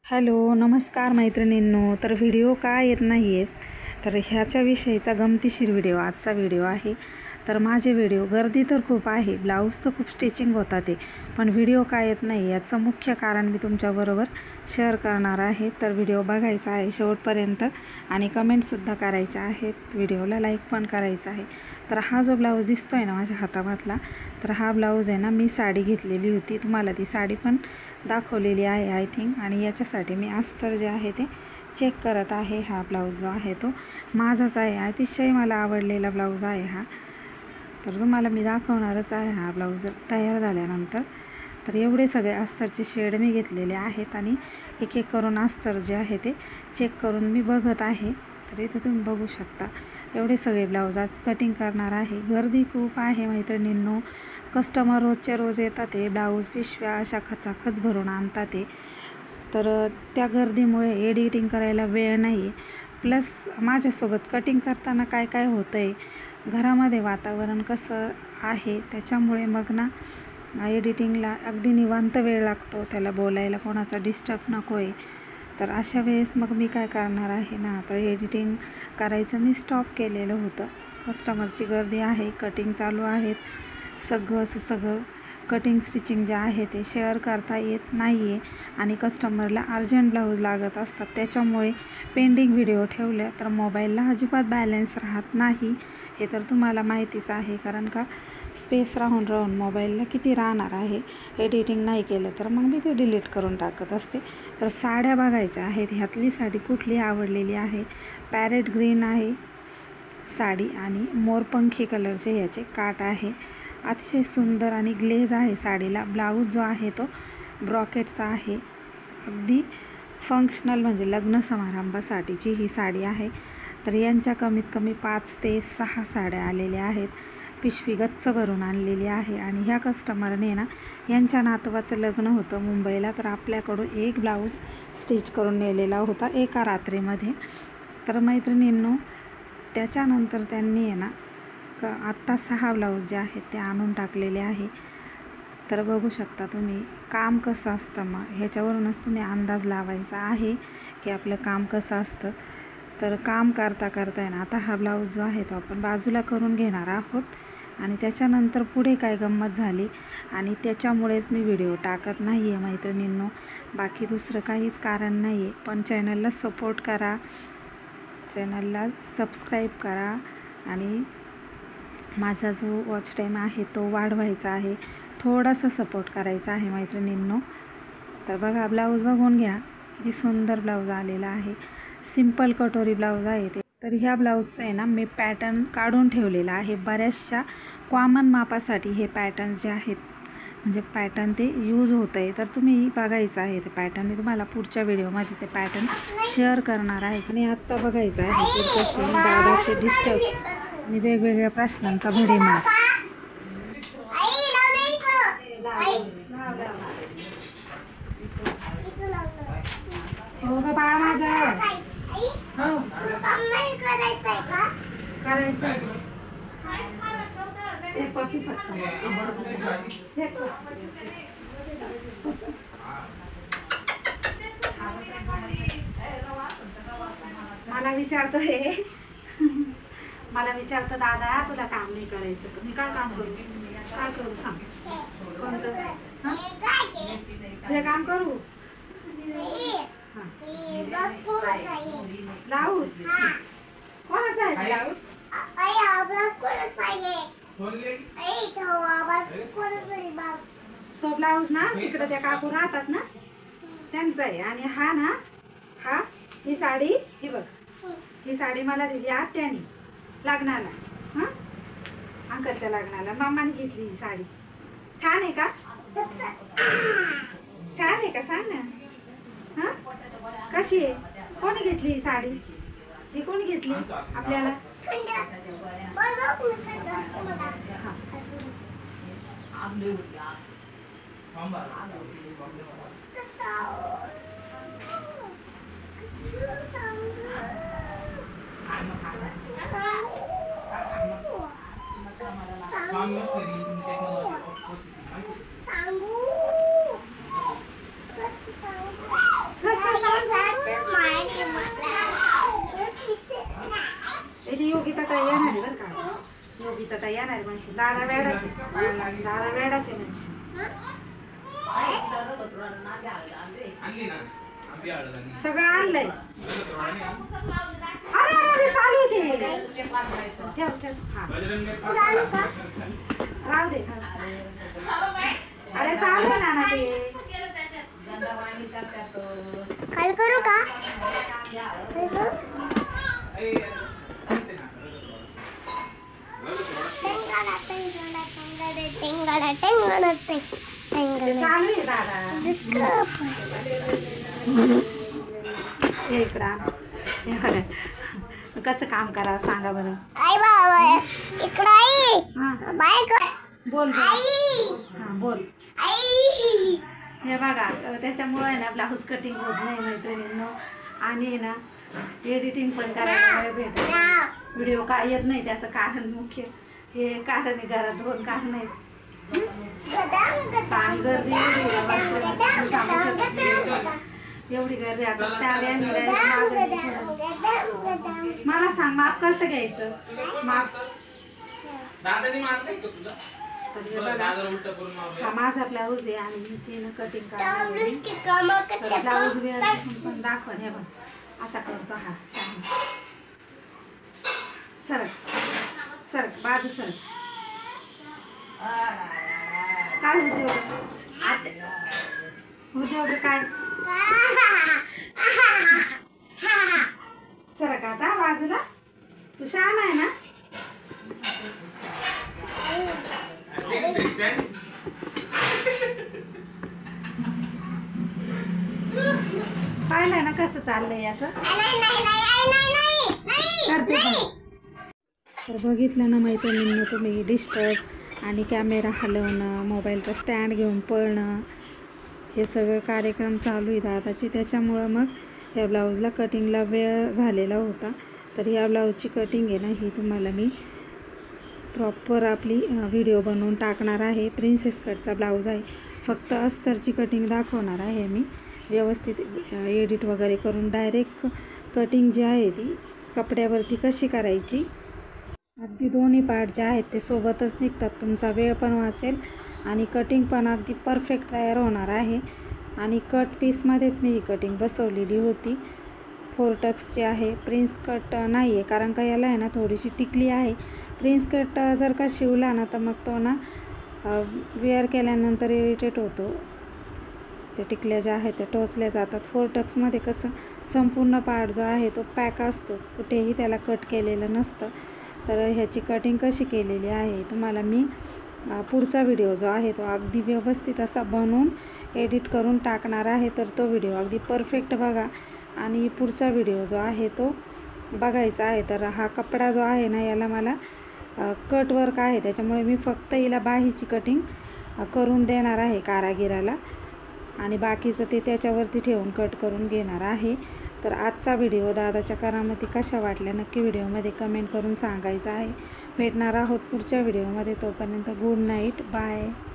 Hello, नमस्कार मैत्रिणींनो. तर व्हिडिओ का येत नाही आहेत, तर ह्याच्याविषयीचा गमतीशीर व्हिडिओ आजचा व्हिडिओ आहे. तर माझे व्हिडिओ गर्दी तर खूप आहे, ब्लाऊज तर खूप स्टिचिंग होतात ते, पण व्हिडिओ का येत नाही याचं मुख्य कारण मी तुमच्याबरोबर शेअर करणार आहे. तर व्हिडिओ बघायचा आहे शेवटपर्यंत आणि कमेंटसुद्धा करायच्या आहेत, व्हिडिओला लाईक पण करायचं आहे. तर हा जो ब्लाऊज दिसतो आहे ना माझ्या हातामधला, तर हा ब्लाऊज आहे ना मी साडी घेतलेली होती, तुम्हाला ती साडी पण दाखवलेली आहे आय थिंक. आणि याच्यासाठी मी अस्तर जे आहे ते चेक करत आहे. हा ब्लाऊज जो आहे तो माझाच आहे, अतिशय मला आवडलेला ब्लाऊज आहे हा. तर तुम्हाला मी दाखवणारच आहे हा ब्लाऊज तयार झाल्यानंतर. तर एवढे सगळे अस्तरचे शेड मी घेतलेले आहेत आणि एक एक करून अस्तर जे आहे ते चेक करून मी बघत आहे. तर इथे तुम्ही बघू शकता एवढे सगळे ब्लाऊज आज कटिंग करणार आहे. गर्दी खूप आहे मैत्रिणींनो, कस्टमर रोजच्या रोज येतात, ते ब्लाऊज पिशव्या अशा खचाखच भरून आणतात ते. तर त्या गर्दीमुळे एडिटिंग करायला वेळ नाही आहे. प्लस माझ्यासोबत कटिंग करताना काय काय होतं आहे, घरामध्ये वातावरण कसं आहे त्याच्यामुळे मग ना एडिटिंगला अगदी निवांत वेळ लागतो, त्याला बोलायला कोणाचा डिस्टर्ब नको आहे. तर अशा वेळेस मग मी काय करणार आहे ना, तर एडिटिंग करायचं मी स्टॉप केलेलं होतं. कस्टमरची गर्दी आहे, कटिंग चालू आहेत, सगळं कटिंग स्टिचिंग जे आहे ते शेअर करता येत नाही आहे आणि कस्टमरला अर्जंट ब्लाऊज लागत असतात, त्याच्यामुळे पेंडिंग व्हिडिओ ठेवल्या तर मोबाईलला अजिबात बॅलन्स राहत नाही. हे तर तुम्हाला माहितीच आहे, कारण का स्पेस राहून राहून मोबाईलला किती राहणार आहे. एडिटिंग नाही केलं तर मग मी ते डिलीट करून टाकत असते. तर साड्या बघायच्या आहेत, ह्यातली साडी कुठली आवडलेली आहे. पॅरेट ग्रीन आहे साडी आणि मोरपंखी कलरचे ह्याचे काट आहे. अतिशय सुंदर आणि ग्लेज आहे साडीला. ब्लाऊज जो आहे तो ब्रॉकेटचा आहे, अगदी फंक्शनल म्हणजे लग्न समारंभासाठीची ही साडी आहे. तर यांच्या कमीत कमी 5 ते 6 साड्या आलेल्या आहेत, पिशवी गच्च भरून आणलेली आहे. आणि ह्या कस्टमरने ना यांच्या नातवाचं लग्न होतं मुंबईला, तर आपल्याकडून एक ब्लाऊज स्टिच करून नेलेला होता एका रात्रीमध्ये. तर मैत्रिणींनो त्याच्यानंतर त्यांनी आहे ना आत्ता 6 ब्लाऊज जे आहेत ते आणून टाकलेले आहे. तर बघू शकता तुम्ही काम कसं असतं, मग ह्याच्यावरूनच तुम्ही अंदाज लावायचा आहे की आपलं काम कसं असतं. तर काम करता करता आहे ना आता हा ब्लाऊज जो आहे तो आपण बाजूला करून घेणार आहोत आणि त्याच्यानंतर पुढे काय गंमत झाली आणि त्याच्यामुळेच मी व्हिडिओ टाकत नाही आहे मैत्रिणींनो, बाकी दुसरं काहीच कारण नाही आहे. पण चॅनलला सपोर्ट करा, चॅनलला सबस्क्राईब करा आणि माझा जो वॉच टाईम आहे तो वाढवायचा आहे, थोडासा सपोर्ट करायचा आहे मैत्रिणींनो. तर बघा ब्लाऊज बघून घ्या, किती सुंदर ब्लाऊज आलेला आहे. सिंपल कटोरी ब्लाऊज आहे ते. तर ह्या ब्लाऊजचं आहे ना मी पॅटर्न काढून ठेवलेला आहे बऱ्याचशा कॉमन मापासाठी. हे पॅटर्न जे आहेत म्हणजे पॅटर्न ते यूज होतं आहे, तर तुम्ही बघायचं आहे ते पॅटर्न. मी तुम्हाला पुढच्या व्हिडिओमध्ये ते पॅटर्न शेअर करणार आहे. आणि आत्ता बघायचं आहे पुढचं दादाचे डिस्टर्ब्स आणि वेगवेगळ्या प्रश्नांचा भडीमार. हो ग बाळा माझं, हो करायचं मला विचारतोय मला विचारतं दादा तुला काम नाही करायचं, मी काय काम करू, काय करू सांग, कोणतं तुझं काम करू. ब्लाऊज कोणाचा आहे ब्लाऊज, तो ब्लाऊज ना तिकडे त्या काकू राहतात ना त्यांचा आहे. आणि हा ना हा ही साडी, ही बघ ही साडी मला दिली आत्याने लग्नाला, हां अंकलच्या लग्नाला मामाने घेतली ही साडी. छान आहे का, छान आहे का सांग ना. हां कशी आहे, कोणी घेतली ही साडी, ही कोणी घेतली आपल्याला. कसं ती योगिता ताई येणार आहे बरं का. योगिता ताई येणार म्हणजे दादा वेडाचे म्हणजे सगळं आणलंय. अरे अरे चालू दे ठेव ठेव. हा राहू दे. अरे चालू ना ना ते खाली करू का? कसं काम करा सांगा बरं. बोल बोल. हे बघा त्याच्यामुळे ना ब्लाऊज कटिंग होत नाही मैत्रिणींनो. आणि ना एडिटिंग पण करायला वेळ भेटत नाही. व्हिडिओ काय येत नाही त्याचं कारण मुख्य हे कारण आहे. घरात 2 कारण आहेत. गर्दी एवढी गर्दी आता मला सांग माप कसं घ्यायचं. माप हा माझा ब्लाऊज आहे आणि हिची ना कटिंग करायला ब्लाऊज पण दाखवा. हे बघ असा करतो. हा छान सरक सरक बाजू सरक. काय होते काय सरक आता बाजूला. तू छान आहे ना. पाहिलंय ना कसं चाललंय याचं. तर बघितलं ना मैत्रिणींनी तुम्ही डिस्टर्ब आणि कॅमेरा हलवणं, मोबाईलचा स्टँड घेऊन पळणं, हे सगळं कार्यक्रम चालू आहे दादाचे. त्याच्यामुळं मग ह्या ब्लाऊजला कटिंगला वेळ झालेला होता. तर ह्या ब्लाऊजची कटिंग आहे ना ही तुम्हाला मी प्रॉपर आपली व्हिडिओ बनवून टाकणार आहे. प्रिन्सेस कटचा ब्लाऊज आहे. फक्त अस्तरची कटिंग दाखवणार आहे मी. व्यवस्थित एडिट वगैरे करून डायरेक्ट कटिंग जी आहे ती कपड्यावरती कशी करायची. अगदी दोन्ही पार्ट जे आहेत ते सोबतच निघतात. तुमचा वेळ पण वाचेल आणि कटिंग पण अगदी परफेक्ट तयार होणार आहे. आणि कट पीसमध्येच मी ही कटिंग बसवलेली होती. 4 टक्सची आहे. प्रिन्स कट नाही आहे कारण का याला आहे ना थोडीशी टिकली आहे. प्रिन्स कट जर का शिवला ना तर मग तो ना वेअर केल्यानंतर इरिटेट होतो. ते टिकल्या ज्या आहेत त्या टोचल्या जातात. 4 टक्समध्ये कसं संपूर्ण पार्ट जो आहे तो पॅक असतो. कुठेही त्याला कट केलेलं नसतं. तर ह्याची कटिंग कशी केलेली आहे तुम्हाला मी पुढचा व्हिडिओ जो आहे तो अगदी व्यवस्थित असा बनवून एडिट करून टाकणार आहे. तर तो व्हिडिओ अगदी परफेक्ट बघा आणि पुढचा व्हिडिओ जो आहे तो बघायचा आहे. तर हा कपडा जो आहे ना याला मला कट वर्क आहे त्याच्यामुळे मी फक्त हिला बाहीची कटिंग करून देणार आहे कारागिराला आणि बाकीचं ते त्याच्यावरती ठेवून कट करून घेणार आहे. तर आजचा व्हिडिओ दादाच्या करामती कशा वाटल्या नक्की व्हिडिओमध्ये कमेंट करून सांगायचं आहे. भेटणार आहोत पुढच्या व्हिडिओमध्ये. तोपर्यंत गुड नाईट. बाय.